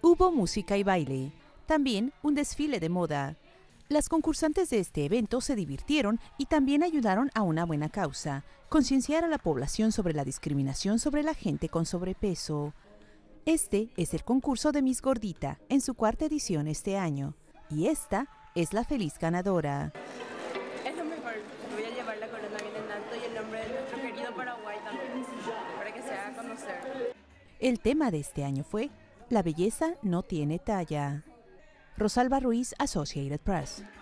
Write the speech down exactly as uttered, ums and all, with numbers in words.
Hubo música y baile, también un desfile de moda. Las concursantes de este evento se divirtieron y también ayudaron a una buena causa, concienciar a la población sobre la discriminación sobre la gente con sobrepeso. Este es el concurso de Miss Gordita, en su cuarta edición este año, y esta es la feliz ganadora. Es lo mejor, voy a llevar la corona bien en alto y el nombre de nuestro querido Paraguay también, para que se haga conocer. El tema de este año fue La belleza no tiene talla. Rosalba Ruiz, Associated Press.